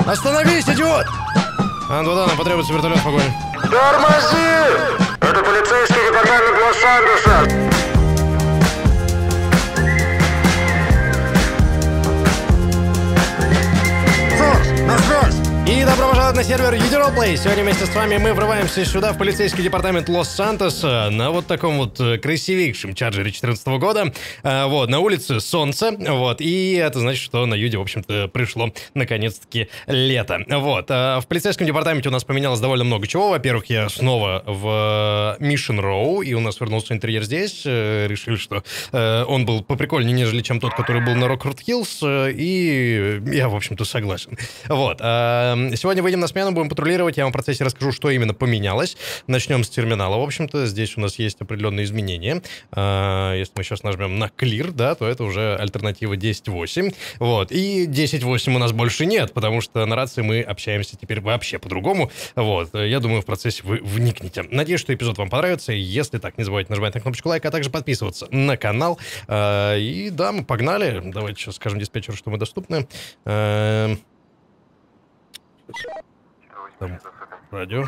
Остановись, идиот! Ан-2, нам потребуется вертолет в погоне. Тормози! Это полицейский департамент Лос-Анджелеса. На связь! И добро пожаловать на сервер Udirolplay. Сегодня вместе с вами мы врываемся сюда в полицейский департамент Лос-Сантоса на вот таком вот красивейшем Чарджере 2014 года. Вот, на улице солнце, вот, и это значит, что на Юде, в общем-то, пришло наконец-таки лето. Вот, в полицейском департаменте у нас поменялось довольно много чего. Во-первых, я снова в Mission Row, и у нас вернулся интерьер здесь. Решили, что он был поприкольнее, нежели чем тот, который был на Rockford Hills, и я, в общем-то, согласен. Вот, сегодня выйдем на смену, будем патрулировать, я вам в процессе расскажу, что именно поменялось. Начнем с терминала, в общем-то, здесь у нас есть определенные изменения. Если мы сейчас нажмем на Clear, да, то это уже альтернатива 10.8. Вот, и 10.8 у нас больше нет, потому что на рации мы общаемся теперь вообще по-другому. Вот, я думаю, в процессе вы вникнете. Надеюсь, что эпизод вам понравится. Если так, не забывайте нажимать на кнопочку лайка, а также подписываться на канал. И да, мы погнали. Давайте сейчас скажем диспетчеру, что мы доступны. Там радио.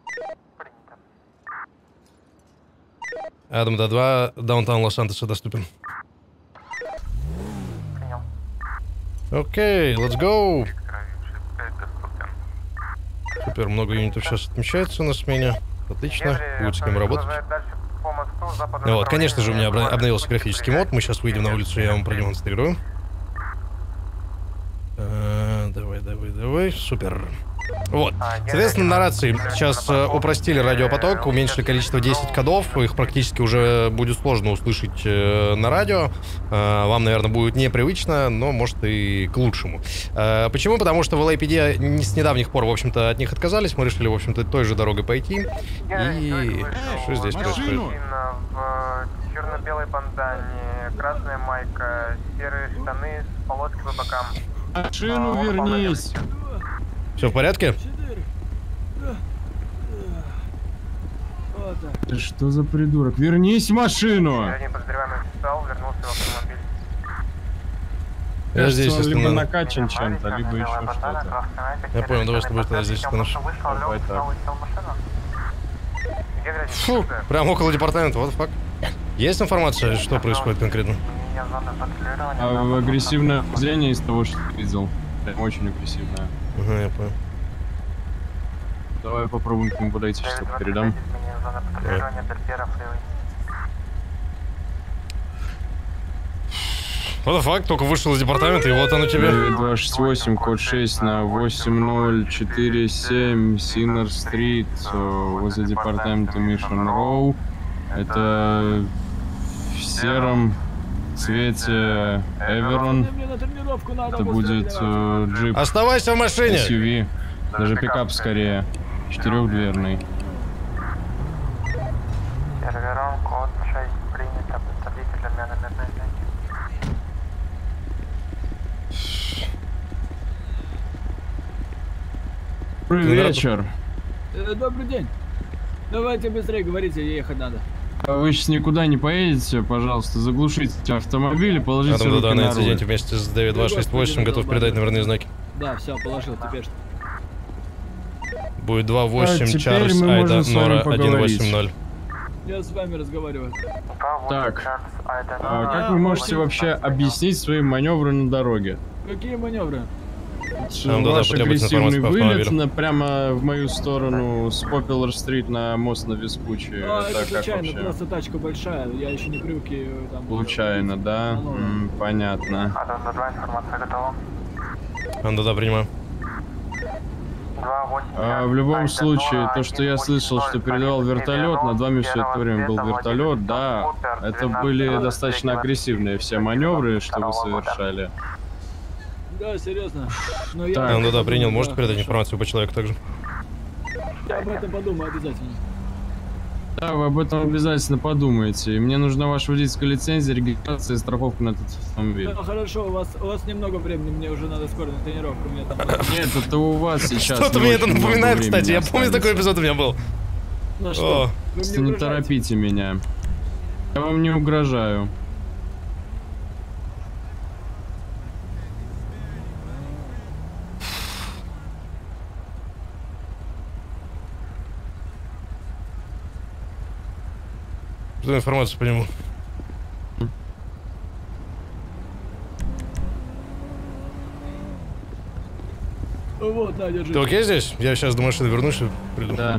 Адам Д2, даунтаун Лос-Сантоса доступен. Окей, let's go. Супер, много юнитов сейчас отмечается на смене. Отлично, будет с кем работать. Вот, конечно же, у меня обновился графический мод. Мы сейчас выйдем на улицу, я вам продемонстрирую. Давай, супер. Вот, соответственно, на рации сейчас упростили радиопоток, уменьшили количество 10 кодов, их практически уже будет сложно услышать на радио. Вам, наверное, будет непривычно, но, может, и к лучшему. Почему? Потому что в LAPD с недавних пор, в общем-то, от них отказались, мы решили, в общем-то, той же дорогой пойти. И что здесь происходит? В черно-белой бандане, красная майка, серые штаны с полоской по бокам. Машину вернись! Все в порядке? Да что за придурок? Вернись в машину! Один подозреваемый встал, вернулся в автомобиль. Я здесь, он если либо надо. накачан чем-то, либо еще что-то. Я понял, давай с тобой тогда здесь становишься. Давай так. Фу, прям около департамента, what the fuck. Есть информация, что происходит конкретно? А агрессивное зрение из того, что ты видел. Очень агрессивное. Ага, я понял. Давай попробуем к нему подойти, чтобы передам. What the fuck, только вышел из департамента, и вот оно тебе. 268, код 6 на 8047, Синнер-стрит, возле департамента Mission Row. Это в сером цвете Эверон. Это будет джип. Оставайся в машине! SUV, даже пикап скорее, четырехдверный. Сервером код 6 принято, подтвердите для меня номерной знаки. Добрый вечер. Добрый день. Давайте быстрее говорите, ехать надо. Вы сейчас никуда не поедете, пожалуйста, заглушите автомобиль и положите Адам, руки да, на на инциденте руль. вместе с 9268 готов передать номерные знаки. Да, все, положил, теперь что? Будет 28, теперь Чарльз, мы можем Айда, с вами Нора, поговорить. 180. Я с вами разговариваю. Так, как вы можете вообще объяснить свои маневры на дороге? Какие маневры? Нам, да, Ваш потребуется агрессивный информация по вылет автомобилю. прямо в мою сторону с Поппилар-стрит на мост на Вискучи. Это как случайно, вообще? просто тачка большая, я еще не привык ее там... Случайно, да? Понятно. Адам, Д2, информация готова. Да, принимаю. 2-8. В любом случае, то, что я слышал, что передавал вертолет, над вами все это время был вертолет, да, это были достаточно агрессивные все маневры, что вы совершали. Да, серьезно. Но я... Так. Да, принял. Можете передать информацию по человеку также? Я об этом подумаю обязательно. Да, вы об этом обязательно подумаете. И мне нужна ваша водительская лицензия, регистрация и страховка на этот автомобиль. Да, хорошо, у вас немного времени, мне уже надо скоро на тренировку. Мне там... Нет, это у вас сейчас. Что-то не мне это очень много напоминает, времени кстати. Я помню, останется. такой эпизод у меня был. Ну О. что, вы мне Просто не угрожаете? торопите меня. Я вам не угрожаю. Что информацию по нему? Вот, на, держи. Ты окей здесь? Я сейчас до машины вернусь и приду. Да.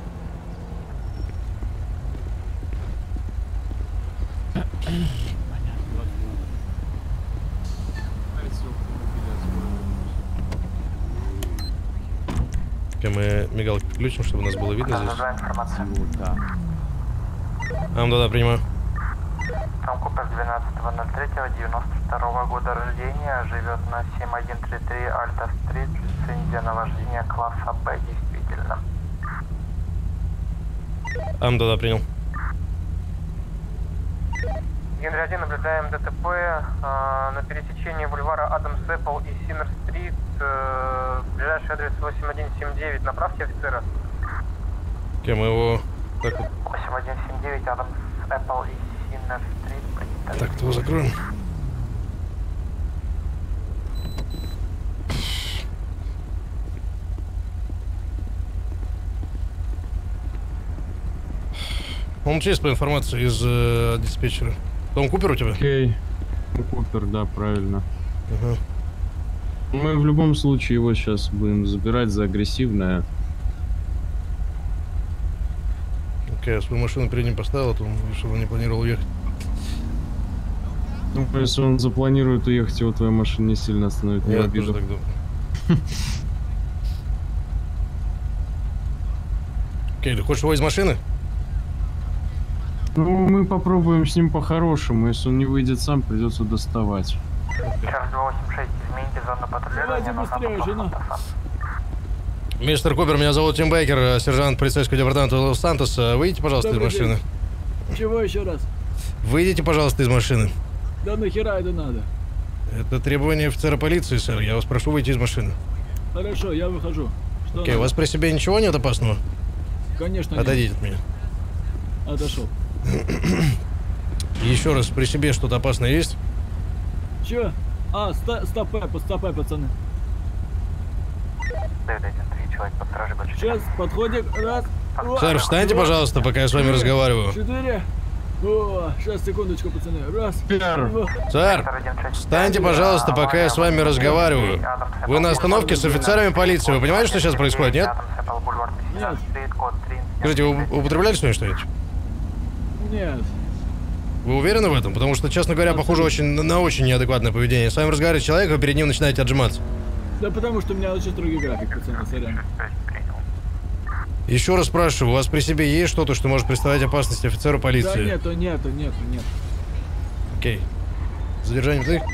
Мы мигалки включим, чтобы нас было видно здесь. Нужна информация. Да, принимаю. Там Купер 12.03.92 года рождения, живет на 7133 Альта-стрит, лицензия на вождение класса Б, действительно. Да, принял. Генри 1, наблюдаем ДТП на пересечении бульвара Адамс-Эппл и Синнер-стрит. Ближайший адрес 8179. Направьте офицера. Мы его... Так, 8179 Адамс-Эппл и Синнер-стрит. так, его закроем. Он есть по информации из диспетчера. Том Купер у тебя? Окей. Купер, да, правильно. Ага. Мы в любом случае его сейчас будем забирать за агрессивное. Окей, я свою машину перед ним поставил, а то он, чтобы он не планировал уехать. Ну, если он запланирует уехать, его твоя машина не сильно остановит. Не Я обиду. тоже так думаю. Окей, ты хочешь его из машины? Ну, мы попробуем с ним по-хорошему. Если он не выйдет сам, придется доставать. Чарльз 286, измените зону патрулирования. Давайте быстрее, жена. Мистер Купер, меня зовут Тим Бейкер, сержант полицейского департамента Лос-Сантос. Выйдите, пожалуйста, Добрый из машины. день. Чего еще раз? Выйдите, пожалуйста, из машины. Да нахера это надо? Это требование офицера полиции, сэр. Я вас прошу выйти из машины. Хорошо, я выхожу. Что Окей, у надо? вас при себе ничего нет опасного? Конечно нет. Отойдите от меня. Отошел. Еще раз, при себе что-то опасное есть? Че? Стопэ, пацаны. Человек под стражей больше. Сейчас, подходим. Раз. Сэр, встаньте, пожалуйста, пока я с вами разговариваю. 4. О, сейчас, секундочку, пацаны. Раз. Пер. Два. Сэр, встаньте, пожалуйста, пока я с вами разговариваю. Вы на остановке с офицерами полиции. Вы понимаете, что сейчас происходит, нет? Нет. Скажите, вы употребляли сегодня что-нибудь? Нет. Вы уверены в этом? Потому что, честно говоря, похоже на очень неадекватное поведение. С вами разговаривает человек, вы перед ним начинаете отжиматься. Да потому что у меня очень строгий график, пацаны, сорян. Еще раз спрашиваю, у вас при себе есть что-то, что может представлять опасность офицеру Да полиции? нету. Окей. Задержание ты?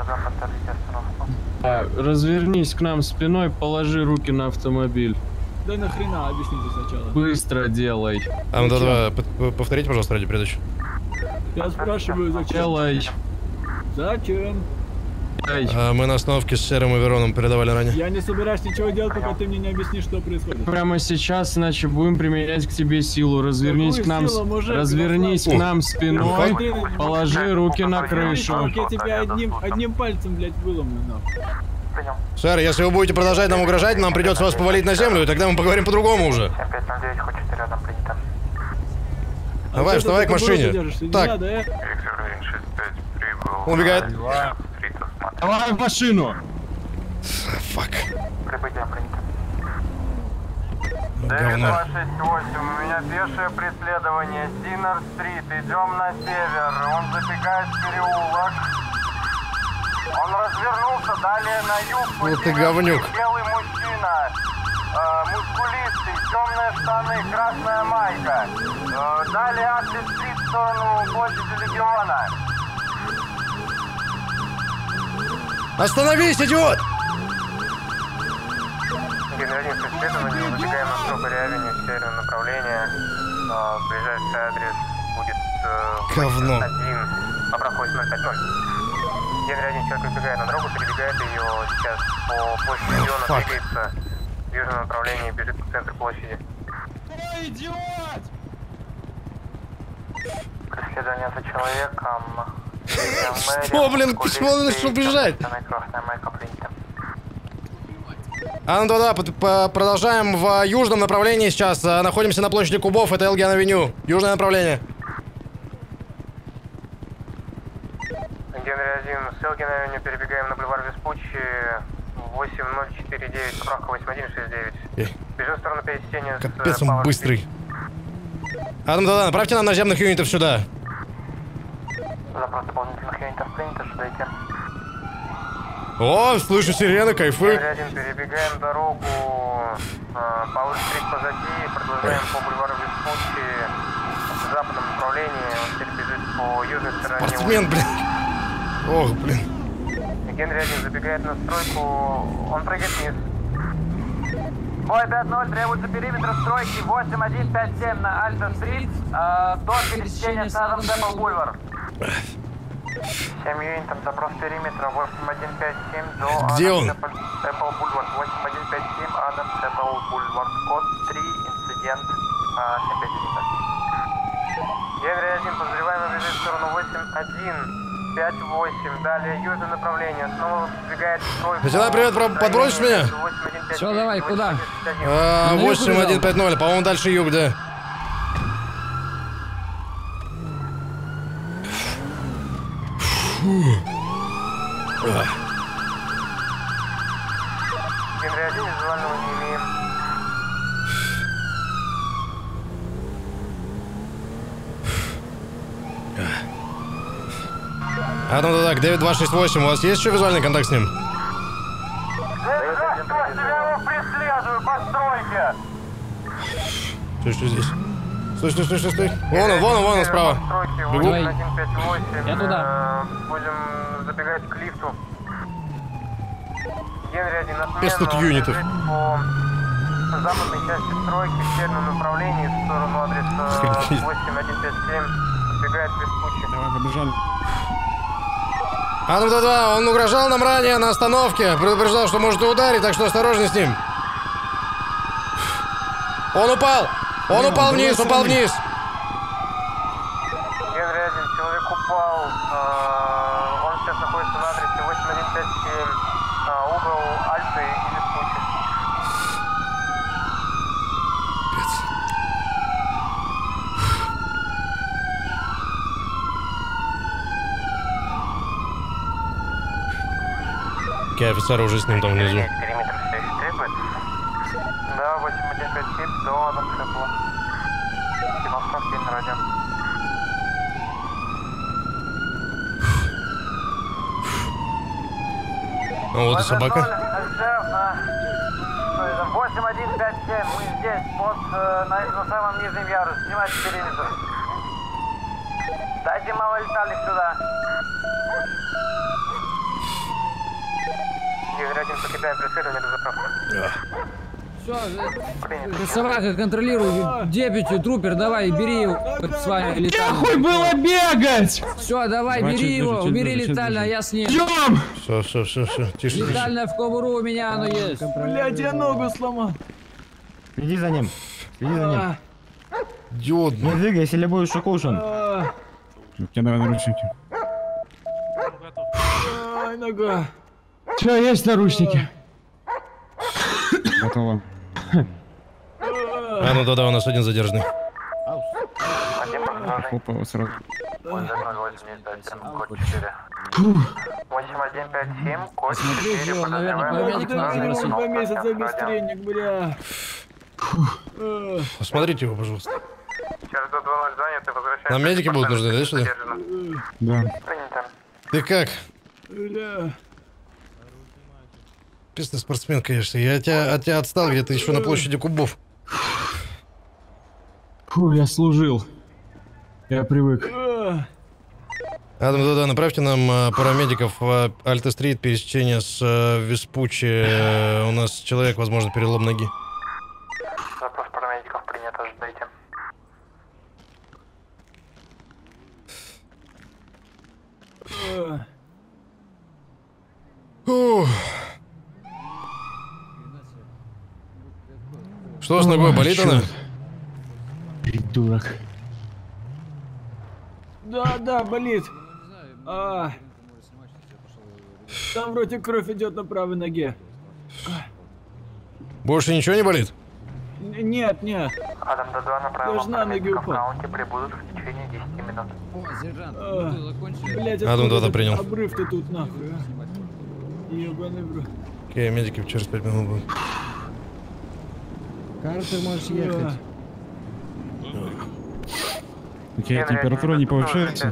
Развернись к нам спиной, положи руки на автомобиль. Да нахрена, объясните сначала. Быстро делай. Повторите, пожалуйста, ради передачи. Я спрашиваю, зачем? Делай. Зачем? Мы на остановке с Серым и Вероном передавали ранее. Я не собираюсь ничего делать, пока ты мне не объяснишь, что происходит. Прямо сейчас, иначе будем применять к тебе силу. Развернись Какую к нам, силу, мужик? развернись к нам спиной, положи руки на крышу. Я тебя одним пальцем, блядь, выломлю, нахуй. Сэр, если вы будете продолжать нам угрожать, нам придется вас повалить на землю, и тогда мы поговорим по-другому уже. 7509, хоть 4 рядом принято. Давай, вставай к машине. Так, он убегает. Давай в машину! Фак. Прибытие принято. Говно. 268, у меня пешее преследование. Синнер-стрит, идем на север. Он забегает в переулок. Он развернулся, далее на юг. Вот ты говнюк. Белый мужчина. Мускулистый, темные штаны, красная майка. Далее Альта-стрит в сторону площади Легиона. Остановись, идиот! Генеральное преследование, выбегаем на Стробери-авеню, северное направление. Ближайший адрес будет Говно. 1, проходит 050. Генеральный человек выбегает на дорогу, перебегает ее сейчас по площади Легиона, двигается в южном направлении, бежит к центру площади. Ой, идиот! Преследование за человеком. Что, блин, почему он решил бежать? Да, продолжаем в южном направлении сейчас. Находимся на площади Кубов, это Элгиан-авеню. Южное направление. Элгин Авеню, перебегаем на бульвар Веспуччи, 8049, справка 8169. Бежим в сторону пересечения. Капец, он быстрый. Адам, да, направьте нам наземных юнитов сюда. Запрос дополнительных юнитов принято, ждайте. О, слышу сирены, кайфы. Один, перебегаем дорогу, Пауль-стрит позади, продолжаем по бульвару Веспуччи в западном направлении, он теперь бежит по южной стороне. Спортсмен, блин. Ох, блин. Генри 1 забегает на стройку, он прыгает вниз. Бой 5-0, требуется периметр стройки 8157 на Альта-стрит до пересечения с Адам Дэппл Бульвар. 7 юнитов, запрос периметра 8157 до Где он? Дэппл Бульвар, 8157 Адам Дэппл Бульвар, код 3, инцидент 751. Генри 1, подозреваемый бежит в сторону 8158, далее южное направление, снова сдвигает стройку. Лейтенант, привет, подбросишь меня? Все, давай, куда? 8150, по-моему, дальше юг, да. Генри 1, визуального не имеем. Адам, да, 9268, у вас есть еще визуальный контакт с ним? Я его преследую по стройке. Что здесь? Стой. Вон он, справа. Бегу. Давай. 158. Я туда. Будем забегать к лифту. Генри 1 на 500 смену. юнитов. Бежит по западной части стройки в северном направлении в сторону адреса 8157. Забегает к Веспуччи. Давай, побежали. Адам, да, он угрожал нам ранее на остановке. Предупреждал, что может ударить, так что осторожней с ним. Он упал вниз. Генри 1, человек упал. Он сейчас находится на адресе 8157. Угол Альты и Веспуччи. Какие офицеры уже с ним там внизу. Периметр все еще требуется. Да, 8157 до Адам Дэппла. Кино справки на радио. Вот и собака. 8157, мы здесь, на самом нижнем ярусе. Снимайте периметр. Дайте малолетальных сюда. Генри 1, покидаем преследование до заправки. Все, собака, контролируй. Депьюти, трупер, давай, бери его с вами летально. Нахуй было бегать! Все, давай, бери его, убери летально, а я с ним. Идем! Все, тише. Летально в кобуру у меня оно есть. Блядь, я ногу сломал. Следи за ним. Идиот, Не двигайся, или будешь укушен. Тебе давай наручники. Ай, нога. Все, есть наручники. Готово. А, ну да, у нас один задержанный. Опа, вот сразу. 8157, код 4, его, наверное, племянник надо запросить. 2 месяца без тренинг, бля. Посмотрите его, пожалуйста. Сейчас до 2.0 заняты, возвращаемся. Нам медики будут нужны, да, сюда? Да. Принято. Ты как? Бля. Песный спортсмен, конечно. Я от тебя отстал где-то еще на площади кубов. Фу, я служил. Я привык. Адам, да, направьте нам парамедиков в Альта-стрит, пересечение с Веспуччи. У нас человек, возможно, перелом ноги. Запрос парамедиков принято, ждайте. Ух. Что с ногой, болит она? Придурок. Да, болит. Там вроде кровь идет на правой ноге. Больше ничего не болит? Нет. Адам до 2 направил Я ж на ноги парамедиков упал. в каунте, прибудут в течение 10 минут. горизонт. О, сержант, мы тут закончили. Блять, Адам 2 принял. Обрыв-то тут нахуй, а? Ебаный в рот. Окей, медики через 5 минут будут. Картер, можешь ехать. Окей, температура не повышается?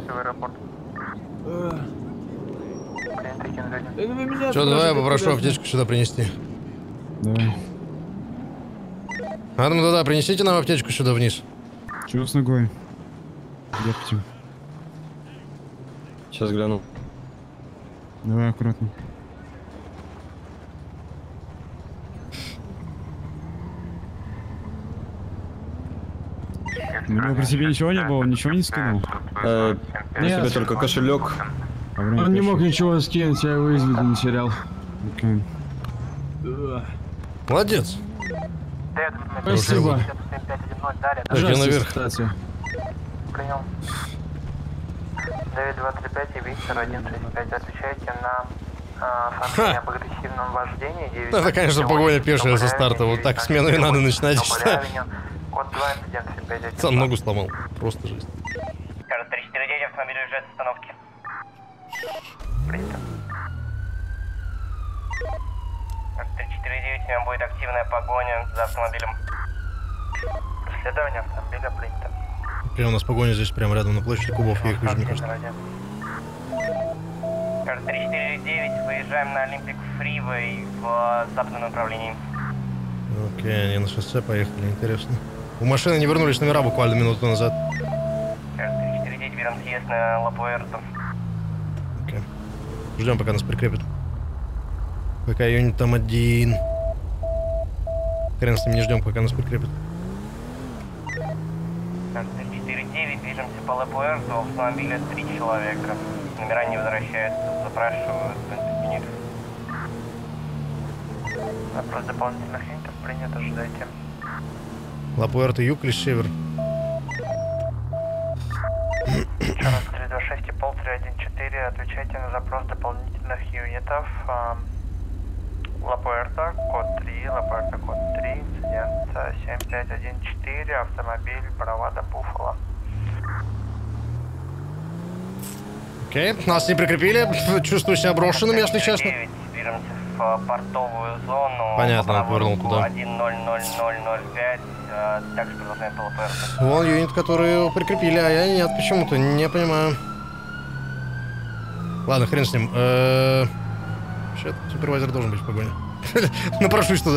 Что, давай я попрошу аптечку сюда принести. Давай. Адам, да, принесите нам аптечку сюда вниз. Чего с ногой? Где? Сейчас гляну. Давай аккуратно. У него при себе ничего не было, он ничего не скинул? При себе только кошелек. Он не мог ничего скинуть, я его из виду не терял. Окей. Молодец. Спасибо. Так, я наверх. Принял. 9235 и Виктор 165. Отвечайте на сообщение об агрессивном вождении. Это, конечно, погоня пешая со старта. Вот так смену и надо начинать. Код 2 инцидент 5-1. Сам ногу сломал. Просто жесть. Скажет 349, автомобиль уезжает с остановки. Принято. 349, у него будет активная погоня за автомобилем. Преследование автомобиля принято. Прям у нас погоня здесь, прямо рядом на площади Кубов. Я их вижу, мне кажется. Скажет 349, выезжаем на Олимпик Фривей в западном направлении. Окей, они на шоссе поехали, интересно. У машины не вернулись номера буквально минуту назад. Скажет 349, берем съезд на Ла-Пуэрто. Окей. Ждем, пока нас прикрепят. Пока юнит там один. Хрен с ним, не ждем, пока нас прикрепят. 4-9, движемся по Ла-Пуэрто, в автомобиле 3 человека. Номера не возвращаются, запрашивают юнитов. Вопрос дополнительных юнитов принят, ожидайте. Ла-Пуэрто юг или север? Час 326 и пол 314, отвечайте на запрос дополнительных юнитов. Ла-Пуэрто, код 3, Ла-Пуэрто, код 3, инцидент 7514, автомобиль Бравада Буффало. Окей, нас не прикрепили. Чувствую себя брошенным, если честно. Движемся в портовую зону. Понятно, повернул туда. 100005, также продолжаем по Ла-Пуэрто. Вон юнит, который прикрепили, а я нет, почему-то, не понимаю. Ладно, хрен с ним. Вообще, супервайзер должен быть в погоне. Напрошусь туда.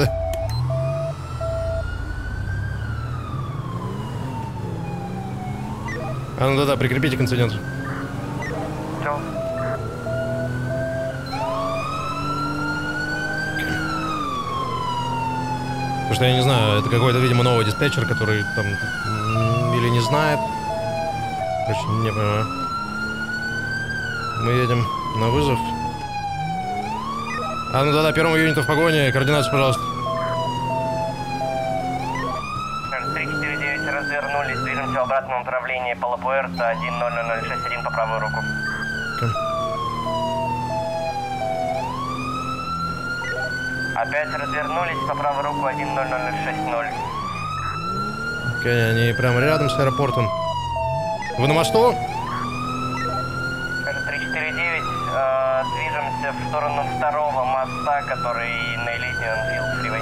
А, ну да-да, прикрепите к инциденту. Все. Потому что я не знаю, это какой-то, видимо, новый диспетчер, который там или не знает. Короче, не понимаю. Мы едем на вызов. А, ну да-да, первому юниту в погоне. Координацию, пожалуйста. 349, развернулись, движемся в обратном направлении по Ла-Пуэрто, 100061 по правую руку. Okay. Опять развернулись по правую руку, 100060. Окей, они прямо рядом с аэропортом. Вы на мосту? 349, движемся в сторону второго моста, который на Elysian Фривей.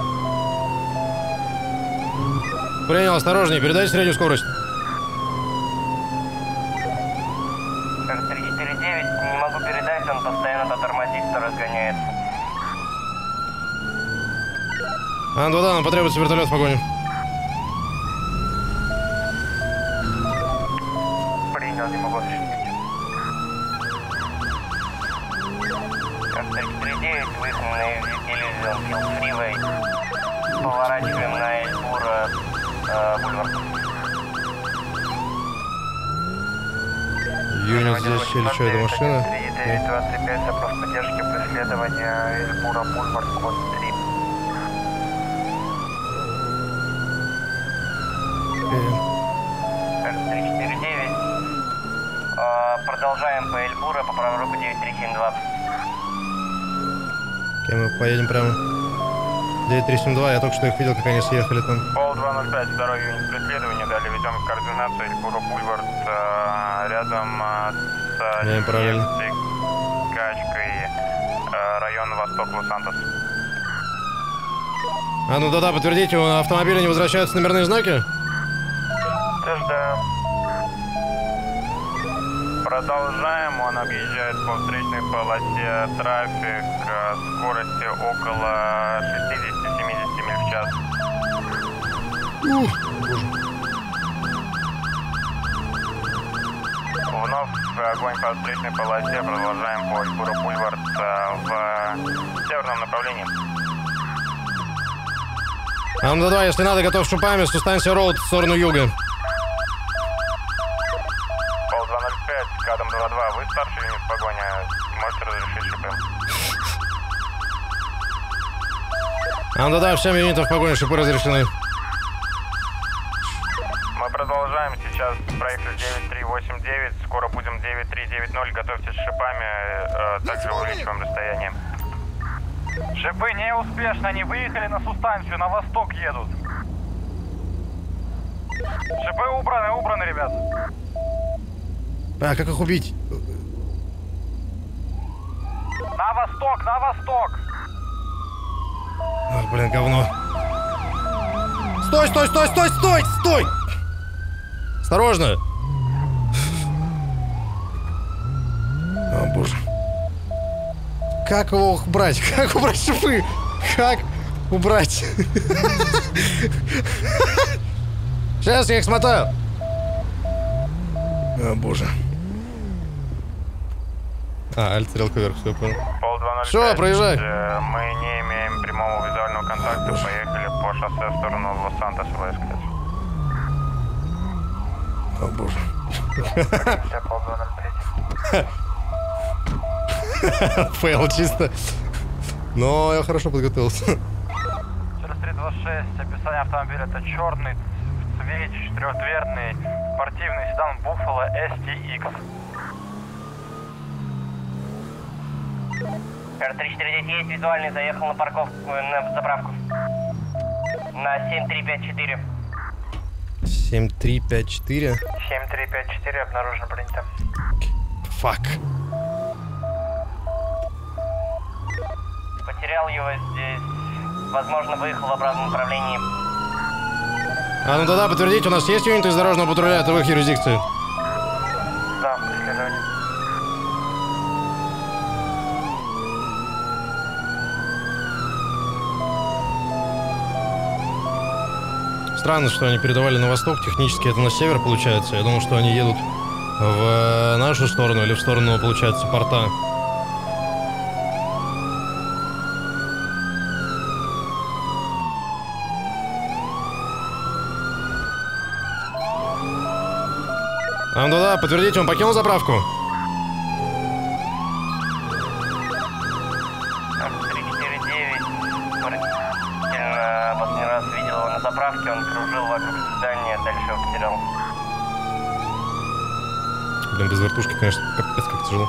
Принял, осторожнее, передайте среднюю скорость. 349, не могу передать, он постоянно то тормозит, то разгоняется. А, ну да, нам потребуется вертолет в погоне. Принял, не могу осуществить. 349, выехали на Elysian Фривей. Поворачиваем на Эльбура бульвар. Юнит здесь или что, это машина? 3925, запрос поддержки преследования Эльбура бульвар, код 3. Окей. 349. Продолжаем по Эльбура, по правой руку 9372. Окей, мы поедем прямо. 9372, я только что их видел, как они съехали там. Пол 205, второй юнит преследования, далее ведем координацию Эльбуро Бульвард рядом с правильно. Качкой, район Восток Лос-Сантос. А ну да-да, подтвердите, у автомобиля не возвращаются номерные знаки? Ждем. Продолжаем, он объезжает по встречной полосе трафик скорости около 60-70 миль в час. Вновь огонь по встречной полосе, продолжаем по Эльбуро Бульвард в северном направлении. А ну да-да, если надо, готов шипами, Сустанция Роуд в сторону юга. Пол 205, кадом 22, вы старший юнит в погоне, можете разрешить шипы. А ну да, всем юнитам в погоне шипы разрешены. Мы продолжаем, сейчас проехали 9389, скоро будем 9390, готовьтесь с шипами, также увеличиваем расстояние. Шипы неуспешно, они выехали на Сустанцию, на восток едут. Шипы убраны, ребят. А как их убить? На восток, на восток. Ах, блин, говно. Стой, стой, стой, стой, стой, стой! Осторожно! О, боже. Как его убрать? Как убрать шипы? Как убрать? Сейчас я их смотаю. О, боже. А, альт стрелка вверх, все, понял. Пол 205. Все, проезжай. Мы не имеем прямого визуального контакта, поехали по шоссе в сторону Лос-Сантос, ВСК. О, боже. Пол 205. Фейл чисто. Но я хорошо подготовился. Через 326, описание автомобиля — это черный в цвете, четырехдверный, спортивный седан Buffalo STX. R349 есть, визуальный, заехал на парковку, на заправку. На 7354. 7354. 7354, обнаружено, принято. Фак. Потерял его здесь. Возможно, выехал в обратном направлении. А ну да-да, подтвердите, у нас есть юниты из дорожного патруля, это в их юрисдикции. Да, преследование. Странно, что они передавали на восток, технически это на север получается. Я думал, что они едут в нашу сторону или в сторону, получается, порта. А, ну да, подтвердите, он покинул заправку? 349. Последний раз видел его на заправке, он кружил вокруг здания, дальше его потерял. Блин, без вертушки, конечно, капец, как тяжело.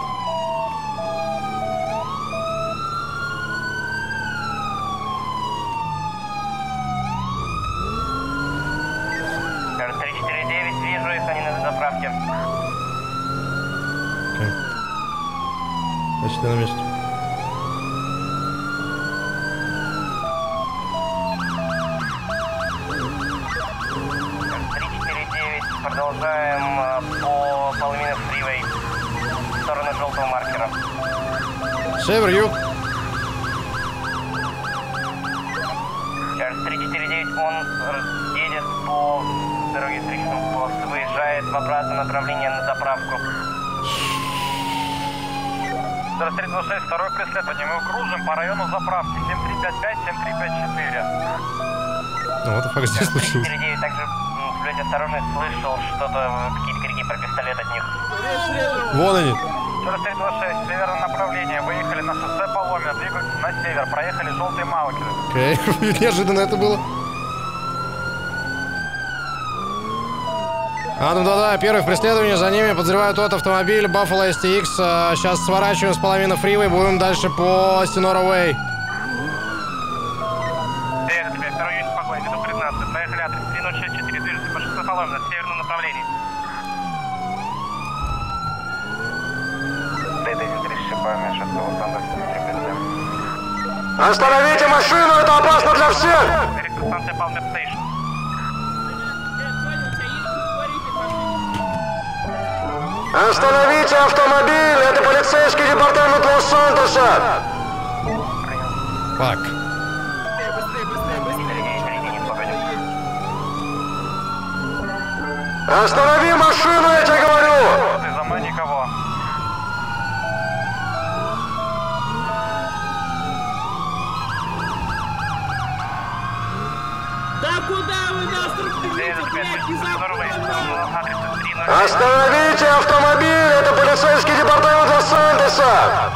R349, вижу их, они на заправке. Окей. Значит, я на месте. Продолжаем по половине фривей в сторону желтого маркера. Север-юг. Чарльз 349, он едет по дороге встречной полосы, выезжает в обратном направлении на заправку. 4326, второе преследование. Мы кружим по району заправки 7355, 7354. Ну вот и факт здесь случилось. 349 также будьте осторожны, слышал что-то, какие-то крики про пистолет от них. Вон они. 4326, северное направление. Выехали на шоссе Поломина, двигаются на север. Проехали желтые Малки. Окей, неожиданно это было. А, ну да-да, первый в преследовании, за ними подозревают тот автомобиль Buffalo STX. Сейчас сворачиваем с половины фривей, будем дальше по Синора Уэй. расположена в северном направлении. Остановите машину, это опасно для всех! Электростанция Palmer Station. Остановите автомобиль, это полицейский департамент Лос-Сантоса! Фак. Останови машину, я тебе говорю! Ты за мной никого. Да куда вы нас тормозите, блядь, не запомните! Остановите автомобиль, это полицейский департамент Лос-Сантоса!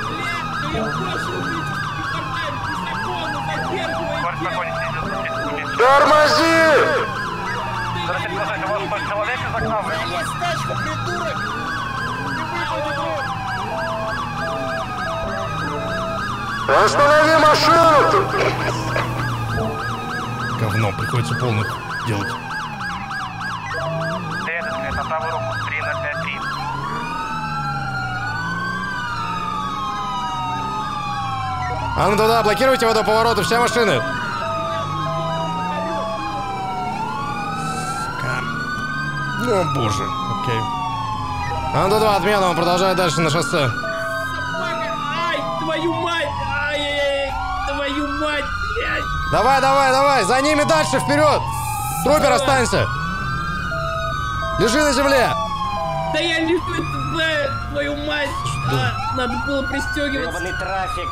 Тормози! Останови машину! Говно, приходится полных делать. Следователь, на правую руку, 3053. А ну туда, блокируйте водоповороты, все машины. О боже, окей. А ну туда, отмена, он продолжает дальше на шоссе. Ай, твою мать! Ай-яй-яй, твою мать, блядь! Давай, давай, давай, за ними дальше, вперед! Трупер, останься! Лежи на земле! Да я лежу, твою мать! Надо было пристегиваться. Гребаный трафик.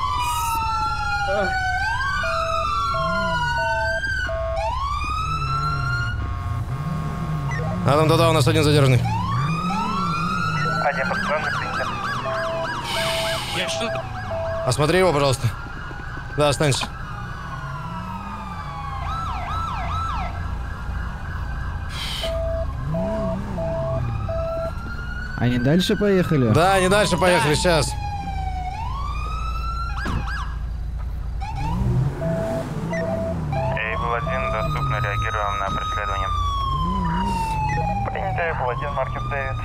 А там туда у нас один задержанный. Один постранный принцип. Осмотри его, пожалуйста. Да, останься. Они дальше поехали? Да, они дальше поехали, сейчас. Эйбл-1, доступно, реагируем на преследование. Принято, Эйбл-1, маркер Дэвид.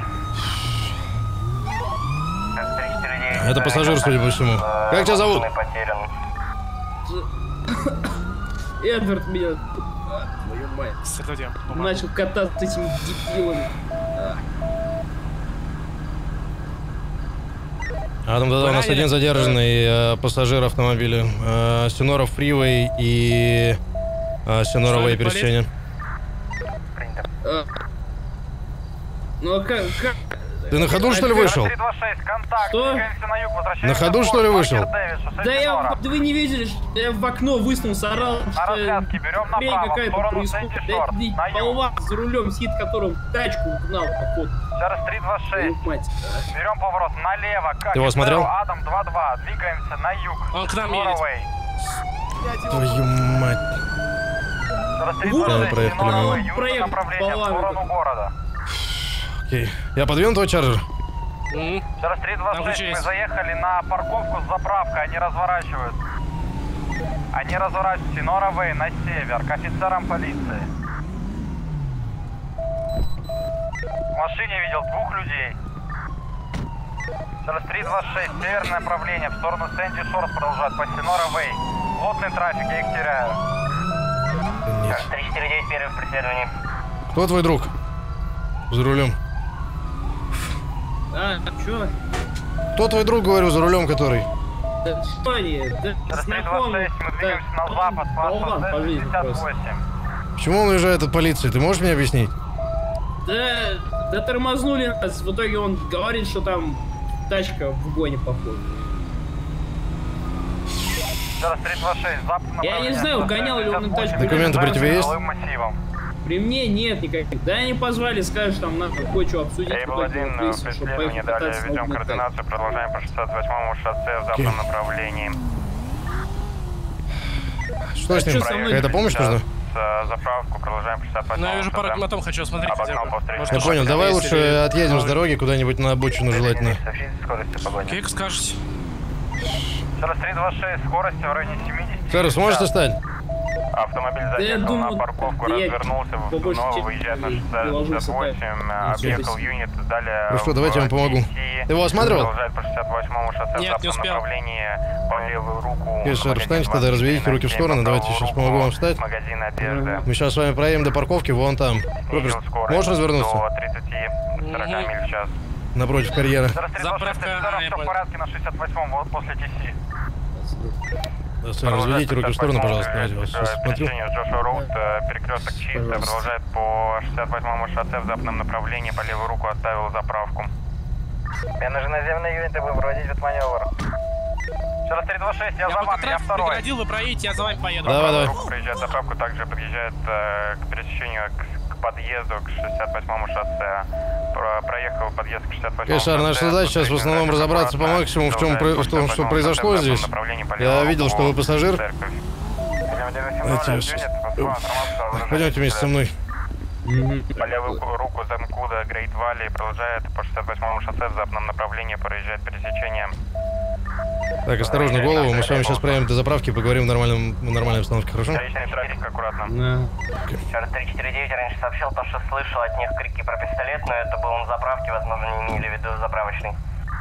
Это пассажир, судя по всему. Как тебя зовут? Эдвард меня... Твою мать. Начал кататься с этими дебилами. А там туда у нас один задержанный пассажир автомобиля. Сеноров Фривей и Сеноровое пересечение. Ну а как? Ты на ходу, что ли, вышел? Что? На ходу, что ли, вышел? Да вы не видели, что я в окно высунулся, орал, что хрень какая-то происходит. Да болван за рулем сидит, которым тачку угнал, походу. Сейчас 326. Берем поворот налево. Ты его смотрел? Адам 2-2. Двигаемся на юг. Он к нам едет. Твою мать. Сейчас проехали мимо. южное направление в сторону города. Окей. Я подвину твой чарджер? Сейчас 326. Мы заехали на парковку с заправкой. Они разворачивают. Они разворачивают Сенора Вэй на север к офицерам полиции. В машине видел 2 людей. Сейчас 326, северное направление, в сторону Сэнди Шорс продолжает по Сенора Вэй. Плотный трафик, я их теряю. Нет. 349, первый в преследовании. Кто твой друг? За рулем. Чё? Кто твой друг, говорю, за рулем который? Да что они? Да знакомый. 326, мы двигаемся на запад по шоссе 68. Почему он уезжает от полиции? Ты можешь мне объяснить? Да тормознули нас. В итоге он говорит, что там тачка в угоне, походу. Сейчас 326, запад направление. Я не знаю, гонял ли он на тачку. Документы при тебе есть? При мне нет никаких. Да они позвали, скажешь, там надо кое-что обсудить. Эйбл-1, преследование, далее ведем координацию, продолжаем по 68-му шоссе в западном направлении. Что с ним? Какая-то помощь нужна? Заправку, продолжаем по 68-му. Ну, я вижу пару мотом, хочу осмотреть. Я понял, давай лучше отъедем с дороги куда-нибудь на обочину желательно. Как скажете. Сейчас 326, скорости в районе 70. Сэр, сможете встать? Автомобиль заехал на парковку, развернулся, снова выезжает на 68, объехал юнит, далее... Хорошо, давайте я вам помогу. Ты его осматривал? Продолжает по 68-му шоссе в западном направлении, по левую руку. Кешер, встаньте тогда, разведите руки в стороны, давайте сейчас помогу вам встать. Магазин одежды. Мы сейчас с вами проедем до парковки, вон там. Трупер, можешь развернуться? До 30-40 миль в час. Напротив карьера. Заправка, Все в порядке на 68-м, вот после ТС. Разведите руки в сторону, пожалуйста, давайте вас сейчас смотрю. Джошуа Роуд, перекресток чистый, продолжает по 68-му шоссе в западном направлении, по левую руку оставил заправку. Мне нужны наземные юниты, будем проводить этот маневр. Еще раз 326, я за вами, я второй. Преградил, вы проедете, я за вами поеду. Давай. Проезжает заправку, также подъезжает к пересечению, к подъезду, к 68-му шоссе. Проехал подъезд к 68-му шоссе. Кешар, наша задача сейчас в основном разобраться по максимуму в том, что произошло здесь. Я видел, что вы пассажир. Пойдемте вместе со мной. По левую руку Занкуда, Грейт Валли, продолжает по 68-му шоссе в западном направлении, проезжает пересечение. Так, осторожно голову, мы с вами сейчас проедем до заправки и поговорим в нормальной обстановке, хорошо? Встречный трафик, аккуратно. Чарли 349 раньше сообщил, то, что слышал от них крики про пистолет, но это было на заправке, возможно, не имели в виду заправочный.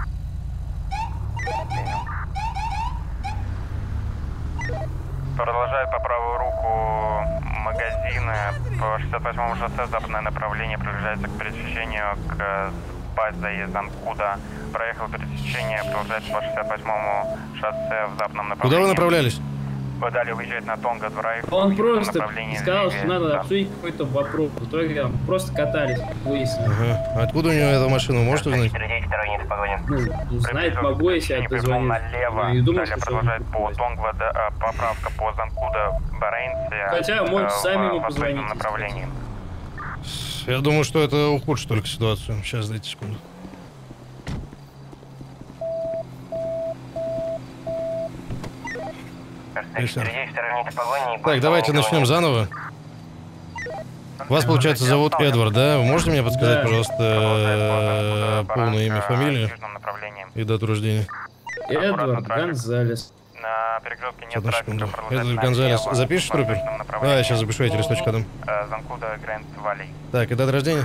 Продолжает по правую руку магазины. По 68-му шоссе западное направление приближается к пересечению к базе Занкуда. Проехал пересечение, продолжает по 68-му шоссе в западном направлении. Куда вы направлялись? Далее выезжает на Тонга Драйв. Он просто сказал, что надо обсудить какой-то вопрос. В итоге там просто катались, выяснили. Ага. Откуда у него эта машина, можете узнать? Ну, знать могу, если это звонит. Налево. Не думал, Далее что продолжает по Тонгва, поправка по Занкуда Баренция. Хотя, может, сами ему в позвонить. восточном направлении. Я думаю, что это ухудшит только ситуацию. Сейчас, дайте секунду. Так, давайте начнем заново. Вас, получается, зовут Эдвард, да? Вы можете мне подсказать, пожалуйста, полное имя, фамилию и дату рождения? Эдвард Гонзалес. На перекрестке нет Одну трафика. секунду. Эдвард Гонзалес. Запишешь, трупер? Да, я сейчас запишу эти листочки там. Занкуда Грэнд Валли. Так, и дата рождения?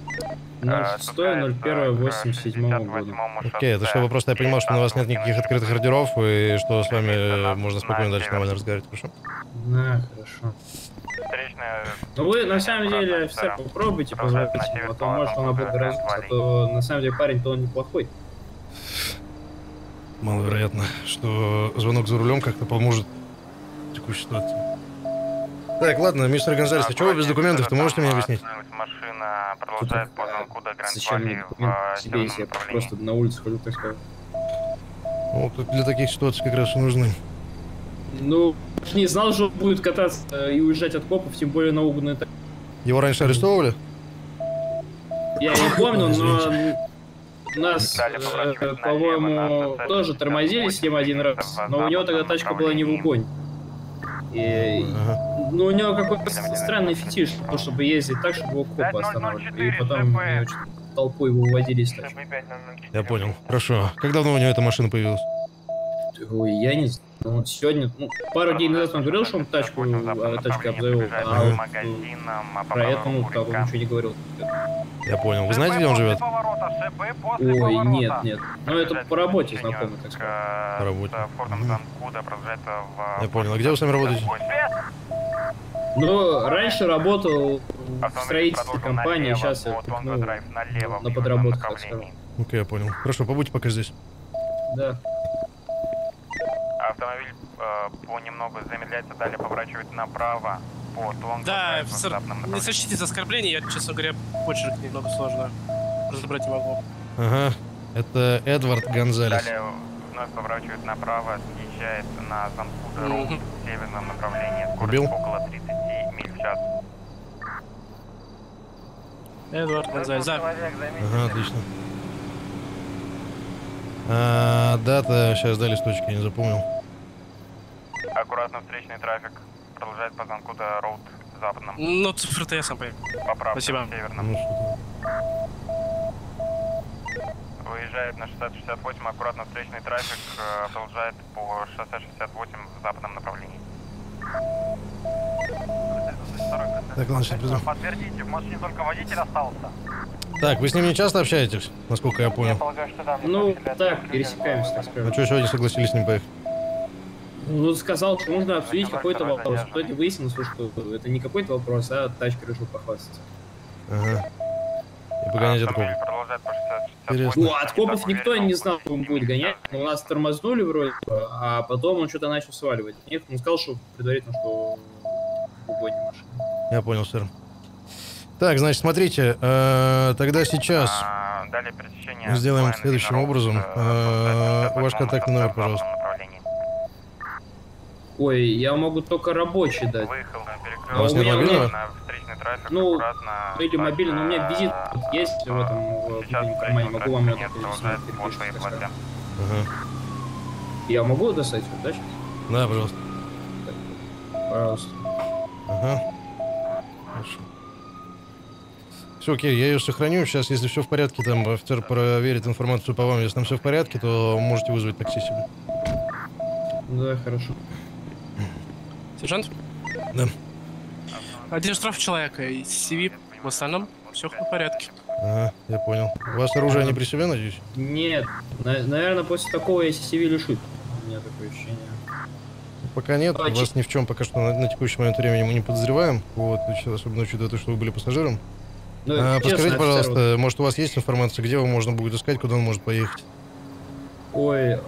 06.01.87 года. Окей, это чтобы просто я понимал, что на вас нет никаких открытых ордеров, и что с вами можно спокойно дальше нормально разговаривать, хорошо? Да, хорошо. Ну вы, на самом деле, офицер, попробуйте позвонить ему, а то может он будет разница, а то на самом деле парень-то он неплохой. Маловероятно, что звонок за рулем как-то поможет в текущей ситуации. Так, ладно, мистер Гонзалес, а чего вы без документов, ты можете мне объяснить? Машина продолжает по Занкуда Грэнд Зачем мне документы себе, если я просто на улице хожу, так сказать? Ну, тут для таких ситуаций как раз и нужны. Ну, не знал, что он будет кататься и уезжать от копов, тем более на угодный этап. Его раньше арестовывали? Я не помню, но нас, по-моему, тоже тормозили с ним один раз, но у него тогда тачка была не в угоне. И, ну, у него какой-то странный фетиш, чтобы ездить так, чтобы его копы останавливали. И потом толпой его уводили из тачки. Я понял. Хорошо. Как давно у него эта машина появилась? Ой, я не знаю. Ну, сегодня, ну, пару дней назад он говорил, что он тачкой обзавел, а вот, про это он ничего не говорил. Я понял. Вы знаете, где он живет? Ой, нет. Ну, это по работе знакомый, так сказать. По работе. Я понял. А где вы сами работаете? Ну, раньше работал в строительной компании, сейчас я на подработке, так сказать. Окей, я понял. Хорошо, побудьте пока здесь. Да. Автомобиль понемногу замедляется, далее поворачивает направо по Тонгва. Да, офицер, не сочтите за оскорбление, я, честно говоря, почерк немного сложно разобрать не могу. Ага, это Эдвард Гонзалес. Далее вновь поворачивает направо, съезжает на Занкуда Роуд в северном направлении, скорость около 30 миль в час. Эдвард Гонзалес, да. Ага, отлично. Дата, сейчас дали листочки, я не запомнил. Аккуратно, встречный трафик. Продолжает по Занкуда Роуд западном. Ну, цифры-то я сам понял. Поправка. Спасибо. Северном. Выезжает на 60-68, аккуратно, встречный трафик. Продолжает по шоссе 68 в западном направлении. Так, ладно, сейчас приду. Подтвердите, может не только водитель остался? Так, вы с ним не часто общаетесь, насколько я понял? Полагаю, что да. Ну, так, пересекаемся, так скажем. А что сегодня согласились с ним поехать? Ну, сказал, что нужно обсудить какой-то вопрос. В итоге выяснилось, что это не какой-то вопрос, а тачка решил похвастаться. Ага. И погонять от копов. Интересно. Ну, от копов никто не знал, что он будет гонять. Но нас тормознули вроде, а потом он что-то начал сваливать. Нет, он сказал, что предварительно, что угоним машину. Я понял, сэр. Так, значит, смотрите, тогда сейчас Далее пересечение. мы сделаем следующим образом. Ваш контактный номер, пожалуйста. Ой, я могу только рабочий дать. Выехал на перекресток. У вас нет мобильного? На встречный трафик, Ну, аккуратно. или мобильный, но у меня визит вот есть в этом в кармане. Могу вам это переписать. Ага. Я могу достать вот, да, сейчас? Да, пожалуйста. Пожалуйста. Ага. Хорошо. Все, окей, я ее сохраню. Сейчас, если все в порядке, там офицер проверит информацию по вам. Если там все в порядке, то можете вызвать такси себе. Да, хорошо. Сержант? Да. Один штраф человека и CV. В остальном все в порядке. Ага, я понял. У вас оружие не при себе, надеюсь? Нет, наверное, после такого я CV лишут. У меня такое ощущение. Пока нет, вас ни в чем пока что на текущий момент времени мы не подозреваем. Вот, особенно учитывая то, что вы были пассажиром. Ну, подскажите, честно, пожалуйста, может у вас есть информация, где его можно будет искать, куда он может поехать? Ой,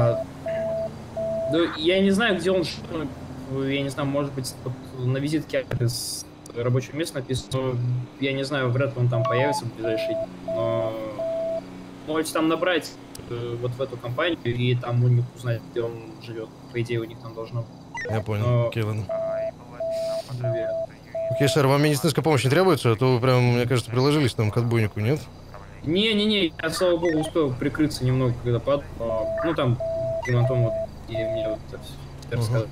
ну, я не знаю, где он, я не знаю, может быть, вот на визитке с рабочего места написано, я не знаю, вряд ли он там появится в ближайшие дни, но можете там набрать вот в эту компанию и там у них узнать, где он живет. По идее, у них там должно быть. Я понял, Но... окей, ладно. Окей, сэр, вам медицинская помощь не требуется? А то вы прям, мне кажется, приложились там к отбойнику, нет? Не-не-не, я, слава богу, успел прикрыться немного, когда падал. Ну, там, гематом, вот, и мне вот это все рассказывали.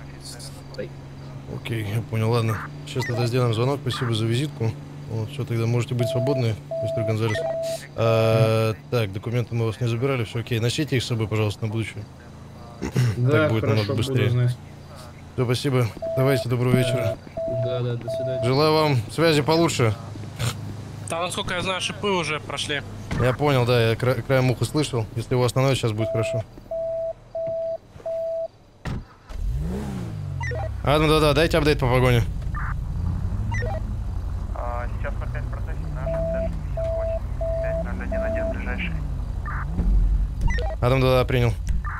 Окей, я понял, ладно. Сейчас тогда сделаем звонок, спасибо за визитку. Вот, все, тогда можете быть свободны, мистер Гонзалес. Так, документы мы у вас не забирали, все окей. Носите их с собой, пожалуйста, на будущее. Да, так будет хорошо, намного быстрее. Все, спасибо. Давайте, доброго вечера. Да, до свидания. Желаю вам связи получше. Там, насколько я знаю, шипы уже прошли. Я понял, да, я краем уха слышал. Если его остановить, сейчас будет хорошо. Да, дайте апдейт по погоне. Сейчас по 5 процессов наш Ц-68. 5011 ближайший. Да, принял.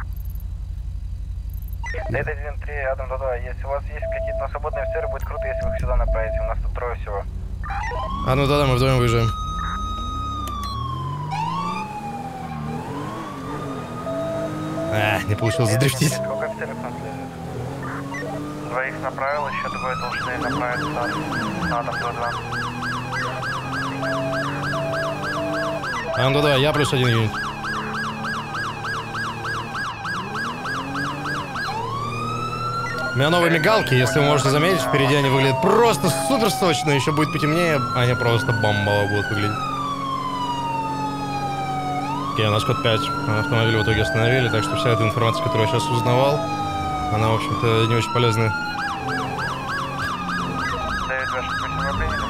Дэйд 1-3, Адам 2, если у вас есть какие-то свободные офицеры, будет круто, если вы их сюда направите. У нас тут трое всего. Да, мы вдвоем выезжаем. Не получилось задрифтить. Сколько офицеров нас следует? Двоих направил, еще двое должны направиться на Адам 2-2. Да, я плюс один юнит. У меня новые мигалки, если вы можете заметить, впереди они выглядят просто супер сочно, еще будет потемнее, они просто бомбово будут выглядеть. Окей, у нас код 5, автомобиль в итоге остановили, так что вся эта информация, которую я сейчас узнавал, она, в общем-то, не очень полезная. Дэвид, ваше спасибо, приняли.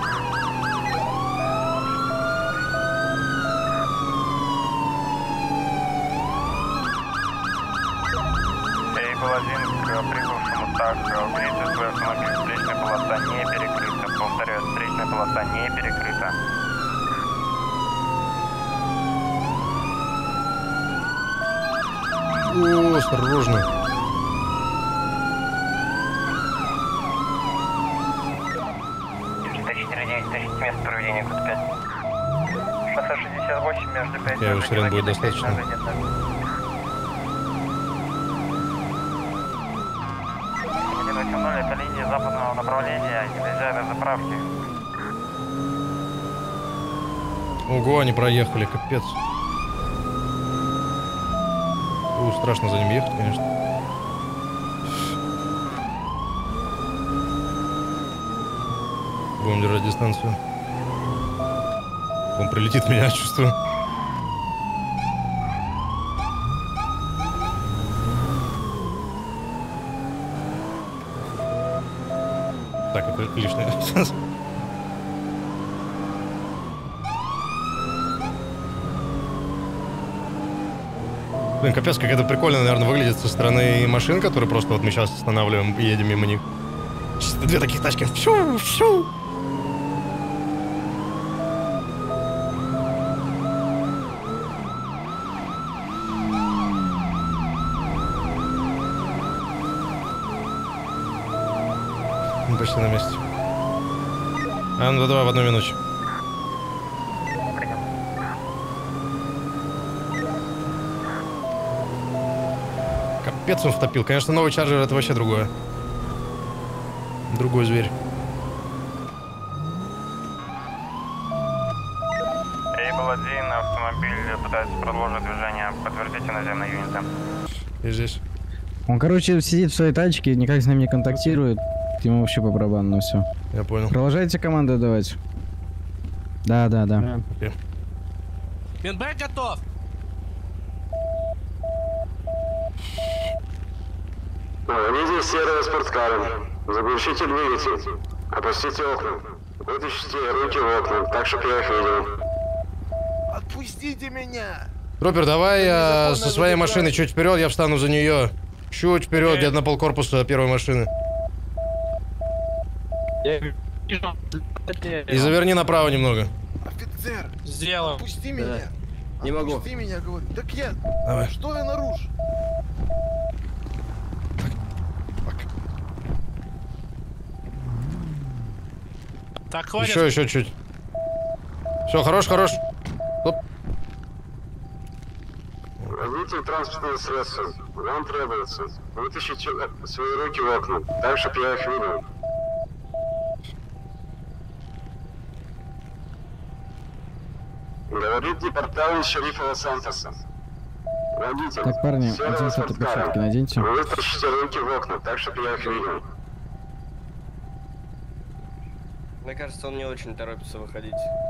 Эйбл-1 к прибывшему так, уберите свой автомобиль, встречная полоса не перекрыта. Повторяю, встречная полоса не перекрыта. О, осторожно. Место проведения код 5. Шоссе 68 между 5 Я уверен, будет достаточно. Это линия западного направления, не доезжая до заправки. Ого, они проехали, капец. Страшно за ним ехать, конечно. Будем держать дистанцию. Он прилетит в меня, чувствую. Так, это лишнее. Блин, капец, как это прикольно, наверное, выглядит со стороны машин, которые просто вот мы сейчас останавливаем и едем мимо них. Две таких тачки. Фью. Мы почти на месте. Ну давай в 1 минуте. Капец он втопил. Конечно, новый Чарджер это вообще другое. Другой зверь. Эйбл-1, автомобиль пытается продолжить движение. Подтвердите наземные юниты. И здесь. Он, короче, сидит в своей тачке, никак с ним не контактирует. Ему вообще по барабану, но все. Я понял. Продолжайте команду давать. Да. Окей. Минбэк готов! Видите серого спорткара. Заглушите двигатель. Опустите окна. Вытащите руки в окна, так, чтобы я их видел. Отпустите меня! Трупер, давай со своей машины чуть вперед, я встану за нее. Чуть вперед, где-то на полкорпуса первой машины. И заверни направо немного. Офицер! Сделаю. Отпусти меня! Не могу. Отпусти меня, говорю. Так я... Давай. Что я нарушил? Так, хватит. Еще чуть. Все, хорош. Стоп. Водитель транспортного средства. Вам требуется. Вытащите свои руки в окна, так, чтобы я их видел. Говорит департамент шерифа Лос-Сантоса. Водитель. Так, парни, серого оденьте спорткара. перчатки, наденьте. Вытащите руки в окна, так, чтобы я их видел. Мне кажется, он не очень торопится выходить.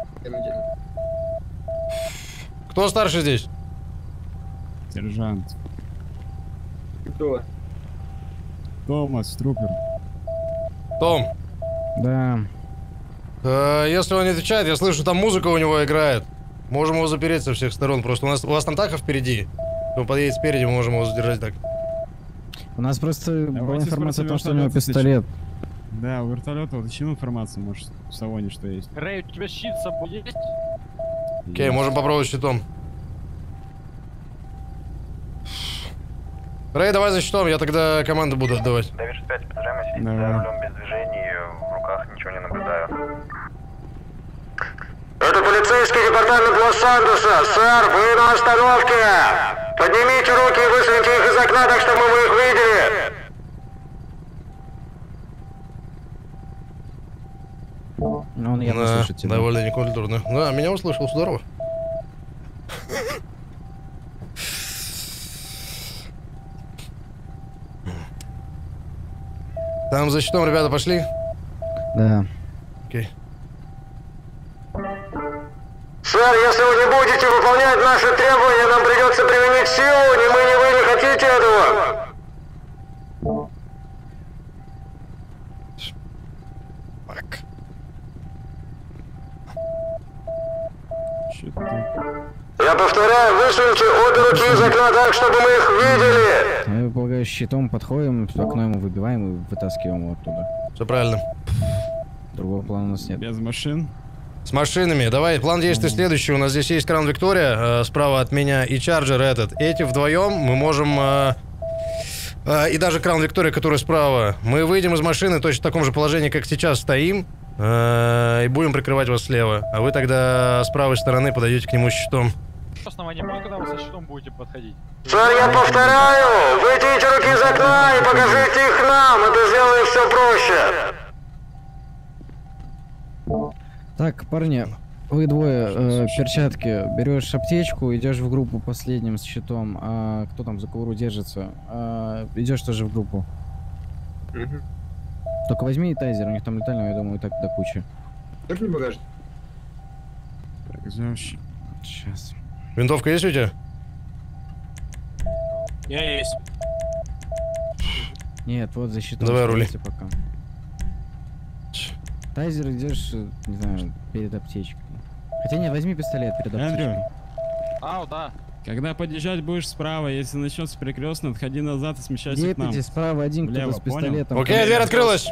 Кто старше здесь? Сержант. Кто? Томас, трупер. Том. Да. Если он не отвечает, я слышу, там музыка у него играет. Можем его запереть со всех сторон. Просто у вас там така впереди. Он подъедет спереди, мы можем его задержать так. У нас просто была Давайте информация о том, что у спросим него пистолет. Да, у вертолета уточнил информацию, может, в салоне что есть. Рэй, у тебя щит с собой есть? Окей, можем попробовать щитом. Рэй, давай за щитом, я тогда команду буду отдавать. Давид 5, подражаемо, сидит за рулем без движений, в руках ничего не наблюдаю. Это полицейский департамент Лос-Сантоса. Сэр, вы на остановке. Поднимите руки и высуньте их из окна, так чтобы мы их видели. Ну, он явно слышит тебя. Довольно некультурно. Да, меня услышал, здорово. Там за щитом, ребята, пошли? Да. Окей. Сэр, если вы не будете выполнять наши требования, нам придется применить силу. Ни мы, ни вы не хотите этого. Фак. Я повторяю, высуньте обе руки из окна так, чтобы мы их видели. Я полагаю, щитом подходим, окно ему выбиваем и вытаскиваем его оттуда. Все правильно. Другого плана у нас нет. Без машин? С машинами. Давай, план действий следующий. У нас здесь есть Краун Виктория, справа от меня, и Чарджер этот. Эти вдвоем мы можем... и даже Краун Виктория, который справа. Мы выйдем из машины точно в таком же положении, как сейчас стоим, и будем прикрывать вас слева. А вы тогда с правой стороны подойдете к нему щитом. Основание будет, когда вы со щитом будете подходить. Сэр, я повторяю, вытяните руки из окна и покажите их нам. Это сделает все проще. Так, парни, вы двое, перчатки, берешь аптечку, идешь в группу последним с щитом. А кто там за ковру держится? Идешь тоже в группу. Только возьми и тайзер, у них там летального, я думаю, так до кучи. Как не багаж? Так, взявший. Сейчас. Винтовка есть у тебя? Я есть. Нет, вот за щитом. Давай рули. Пока. Тайзер идешь, не знаю, перед аптечкой. Хотя нет, возьми пистолет перед аптечкой. Эндрю, Ау, да. когда подъезжать будешь справа, если начнется перекрестно, отходи назад и смещайся к нам. Депити, справа один кто-то Влево, с пистолетом. Окей, дверь открылась.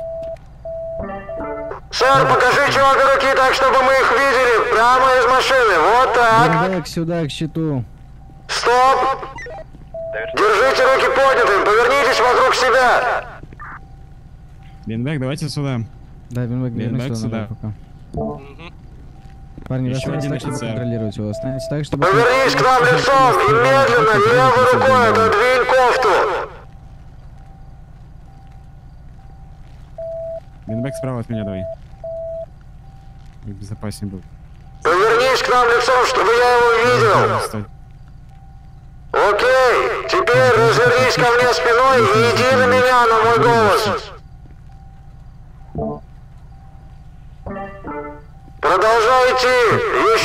Сэр, покажите обе руки так, чтобы мы их видели. Прямо из машины. Вот так. Бенбэк сюда, к щиту. Стоп. Держите руки поднятыми. Повернитесь вокруг себя. Бенбэк, давайте сюда. Да, Бенбэк, Бенбэк сюда. пока. Парни, вы Еще останетесь один так, чтобы офицер. контролировать его. Останетесь так, чтобы... Повернись к нам лицом и медленно левой рукой отодвинь кофту. Бенбэк справа от меня давай. Безопаснее был. Повернись к нам лицом, чтобы я его видел. Стой. Окей, теперь развернись ко мне спиной и иди на меня, на мой голос. Продолжай идти.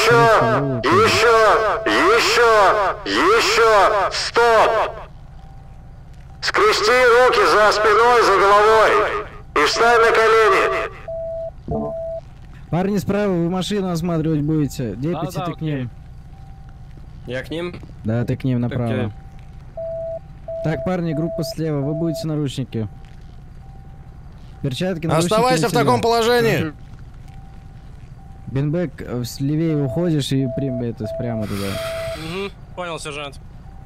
Еще. Стоп. Скрести руки за спиной, за головой. И встань на колени. Парни справа, вы машину осматривать будете. Депити, Да, ты к ним. Я к ним? Да, ты к ним направо. Окей. Так, парни, группа слева, вы будете наручники. Перчатки, наручники. Оставайся на в себя. таком положении. Бенбэк, левее уходишь и прямо туда. Угу, понял, сержант.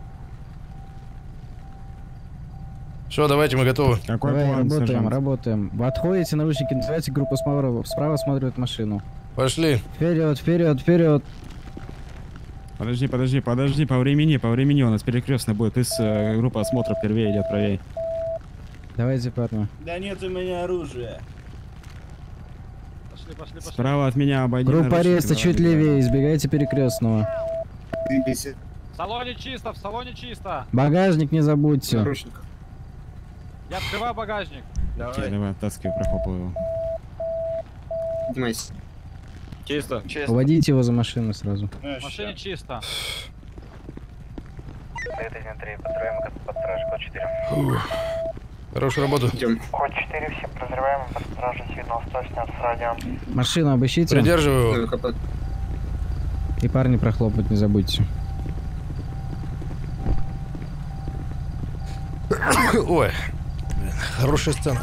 Все, давайте, мы готовы. Какой Давай, план, сержант? работаем. Вы отходите, наручники надеваете, группа справа смотрит машину. Пошли. Вперед. Подожди, по времени, у нас перекрестно будет. Из группы осмотра первее идет правее. Давайте, парни. Да нет у меня оружия. Пошли. Справа от меня обойди. Группа наручники, ареста давай, чуть давай. левее, избегайте перекрестного. В салоне чисто. Багажник не забудьте. Я открываю багажник. Окей, давай, оттаскивай, прохлопывай его. Поднимайся. Чисто. Уводите его за машину сразу. В машине чисто. Хорошую работу. Код 4, все прозреваемые, под стражей сигнал 100 снят с радио. Машину обыщите. Придерживаю его. И парни прохлопать не забудьте. Ой, блин, хорошая сцена.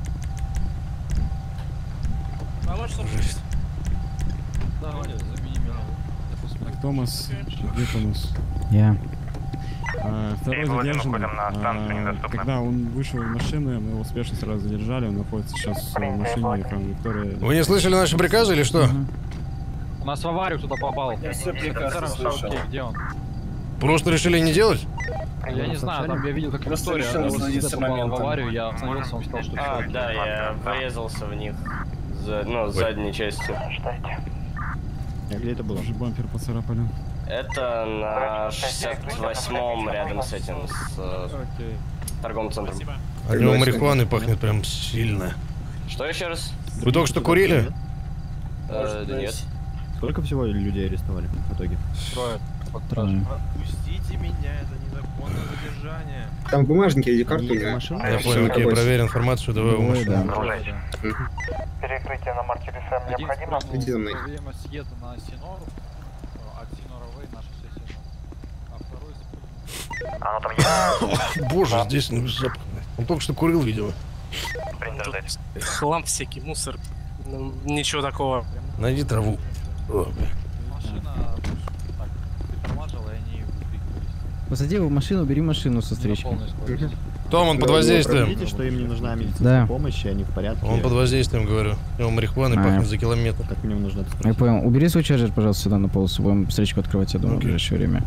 Поможешь, Жесть. Давай, замени меня. Так, Томас, где Томас? Я. Второй Эй, Владимир, задержанный. уходим на станцию недоступна. Когда он вышел из машины, мы его успешно сразу задержали, он находится сейчас в машине Виктория. Вы не слышали наши приказы или что? У нас в аварию кто-то попал. Я все прекрасно слышал. Где он? Просто решили не делать? Я не знаю, там я видел, как Просто Виктория решил насладиться попала в моментом. аварию, я остановился, он сказал, что всё. Да, я врезался в них. С задней частью. Ждайте. А где это было? Уже бампер поцарапали. Это на 68-м рядом с этим, с торговым центром. Спасибо. От него марихуаны пахнет прям сильно. Что еще раз? Вы только что курили? Нет. Сколько всего людей арестовали в итоге? Трое. Отпустите меня, это незаконное задержание. Там в бумажнике или карту. Я понял, окей, проверь информацию, давай его машину. Перекрытие на маркере СМ необходимо. Иди за мной. Видимо, съеду на Синору, от Синора Вэй, наша вся Синора. А второй... Оно там есть. Боже, здесь ну, запах. Он только что курил, видимо. Принято ждать. Хлам всякий, мусор. Ну, ничего такого. Найди траву. О, бля. Машина так притормаживала, и они выкрикивались. Посади его в машину, бери машину со На встречки. полной скорости. Том, он под воздействием. Видите, что им не нужна медицинская помощь, и они в порядке. Он под воздействием, говорю. У него марихуаны пахнет за километр. Как минимум нужно это Я спросить. понял. Убери свой чарджер, пожалуйста, сюда на полосу. Будем встречку открывать, я думаю, в ближайшее время.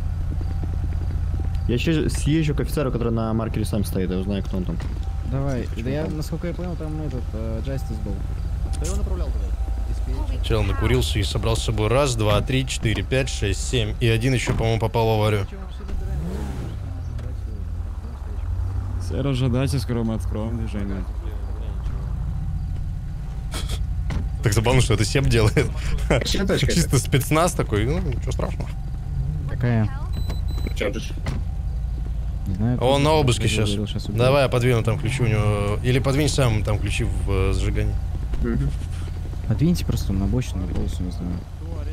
Я еще съезжу к офицеру, который на маркере сам стоит, я узнаю, кто он там. Давай. Да я, насколько я понял, там этот, Джастис был. Кто его направлял туда? Чел накурился и собрал с собой раз, два, три, четыре, пять, шесть, семь. И один еще, по-моему, попал в аварию. Сэр, ожидайте, скоро мы откроем движение. Так забавно, что это Сеп делает. точка Чисто спецназ такой, ну, ничего страшного. Какая? Не знаю. Он на обыске сейчас. Говорил, сейчас уберу. Давай я подвину там ключи у него. Или подвинь сам там ключи в зажигании. Отвиньте просто на обочину, на полосу, не знаю.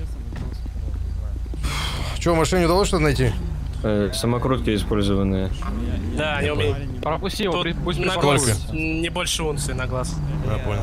Что, в машине удалось что-то найти? Самокрутки использованные. Да, не умею. Пропусти его, пусть на глаз, не больше унции на глаз. Я понял.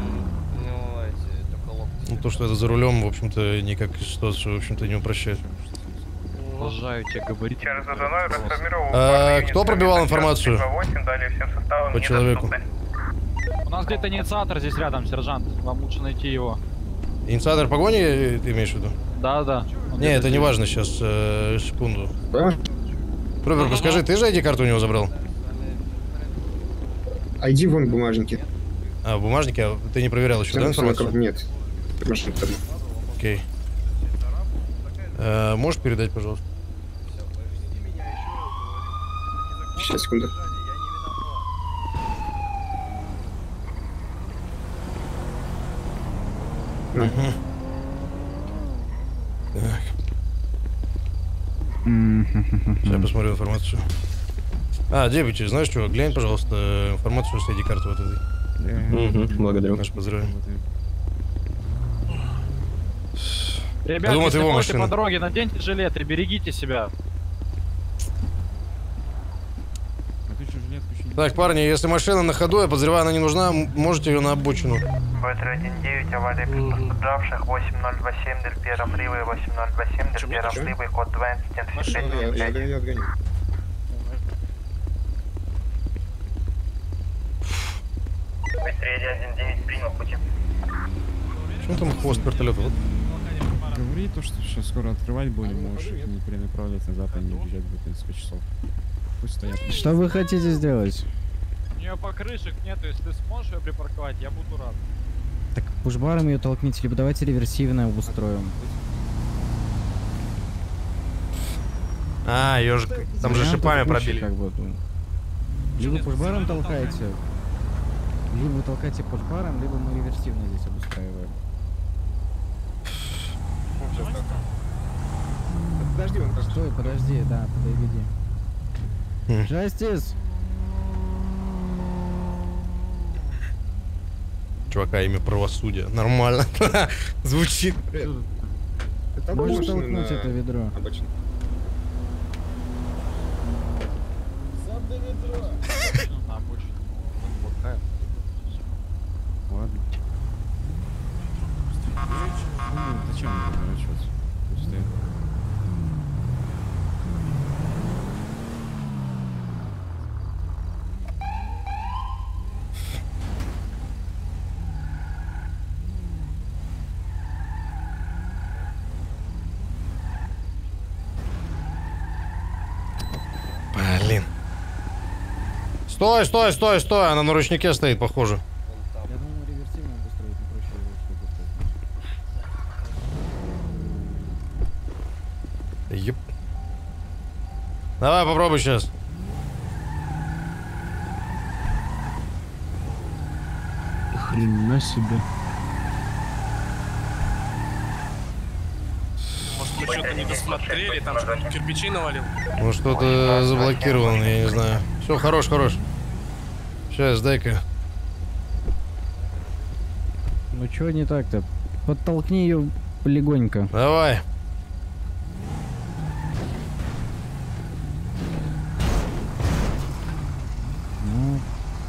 Ну, то, что это за рулем, в общем-то, никак ситуацию, в общем-то, не упрощает. Продолжаю тебе говорить. Кто пробивал информацию? По человеку. У нас где-то инициатор здесь рядом, сержант. Вам лучше найти его. Инициатор погони, ты имеешь в виду? Да. Не, это не важно сейчас, секунду. Трупер, подскажи, ты же ID-карту у него забрал? ID вон в бумажнике. А, в бумажнике? Ты не проверял еще, да, информацию? Нет. Окей. Можешь передать, пожалуйста? Сейчас, секунду. Угу. Так. Сейчас я посмотрю информацию. Дебити, знаешь что, глянь, пожалуйста, информацию с ID-карты вот этой. Благодарю. Наш поздравляем. Ребята, если ходите по дороге, наденьте жилеты, берегите себя. Так, парни, если машина на ходу, я подозреваю, она не нужна, можете ее на обочину. Б319, авария без пострадавших, 8027 Дель Пьеро Фривей, 8027 Дель Пьеро Фривей, код 2075. Я отгоню. Быстрее 119 принял пути. Почему там хвост вертолета? Вот. Говори то, что сейчас скоро открывать будем, можешь их не перенаправлять назад, а не уезжать до 30 часов. Пусть стоят. Что вы хотите сделать? У нее покрышек нету, если ты сможешь ее припарковать, я буду рад. Так пушбаром ее толкните, либо давайте реверсивное устроим. Ее же там же шипами пробили. Как бы, либо пушбаром толкаете, либо вы толкаете пушбаром, либо мы реверсивно здесь обустраиваем. Подожди, он просто... Стой, подожди, да, подойди. Джастис! Чувака, имя правосудия. Нормально. Звучит. Можешь толкнуть это ведро. Ладно. Зачем мне поворачиваться? Пусть стоит. Блин. Стой, стой, стой, стой. Она на ручнике стоит, похоже. Я думаю, реверсивно обустроить, но проще его Еп. Давай попробуй сейчас. Хрена себе. Может, мы что-то не досмотрели, там что-то кирпичи навалил. Ну что-то заблокировано, я не знаю. Все, хорош, хорош. Сейчас, дай-ка. Ну чё не так-то? Подтолкни ее легонько. Давай. Ну.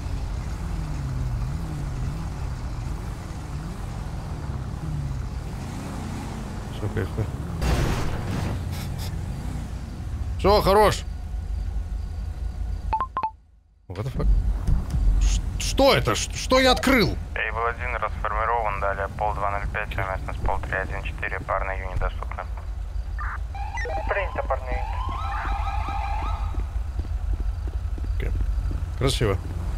Все, кайфуй. Все, хорош. What the fuck? Что это? Что я открыл? Эйбл-1 расформирован, далее пол 205, местность пол 314, парные юни доступны. Принято, парные юни. Красиво.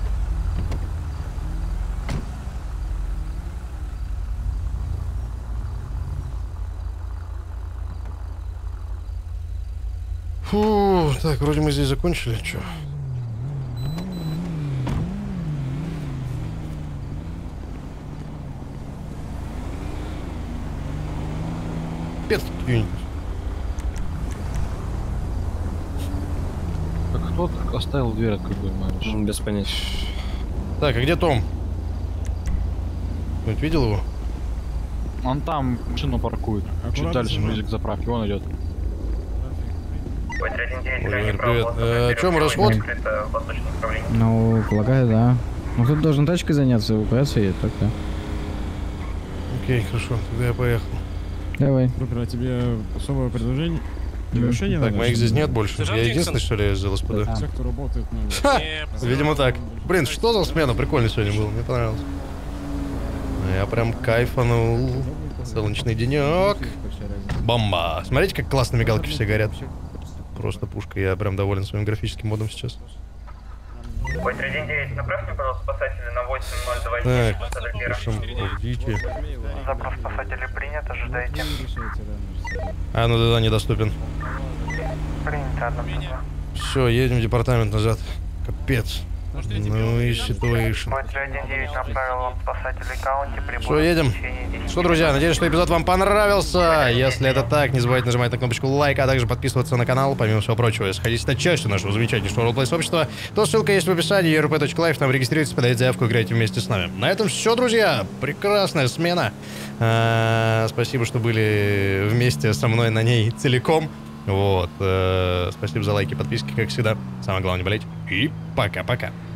Фу, так, вроде мы здесь закончили, чё? Юнит. Так кто оставил дверь открытой, Мариш? Без понятия. Так, а где Том? Кто-нибудь видел его? Он там машину паркует. Чуть дальше, ближе к заправке, он идет. Привет. Чем расход? Ну, полагаю, да. Ну, кто-то должен тачкой заняться, эвакуация едет, так, да. Окей, хорошо, тогда я поехал. Давай. Трупер, а тебе особое предложение? Решение Так, надо? моих здесь нет больше. Я единственный, что ли, из ЛСПД? Все, кто работает, Ха! Видимо так. Блин, что за смена? Прикольно сегодня было, мне понравилось. Я прям кайфанул. Солнечный денек. Бомба. Смотрите, как классно мигалки все горят. Просто пушка. Я прям доволен своим графическим модом сейчас. Ой, 319, направьте, пожалуйста, спасатели на 8028. Так, ждите. Запрос спасателей принят, ожидайте. А, ну да, недоступен. Принято, 1-2. Все, едем в департамент назад. Капец. Ну и ситуэйшн. 319 направил вам спасателей каунти. Что, едем? Что, друзья, надеюсь, что эпизод вам понравился. Если это так, не забывайте нажимать на кнопочку лайка, а также подписываться на канал. Помимо всего прочего, если хотите стать частью нашего замечательного ролплей-сообщества, то ссылка есть в описании, rp.life, там регистрируйтесь, подайте заявку, играйте вместе с нами. На этом все, друзья. Прекрасная смена. Спасибо, что были вместе со мной на ней целиком. Вот. Спасибо за лайки, подписки, как всегда. Самое главное, не болейте. И пока-пока.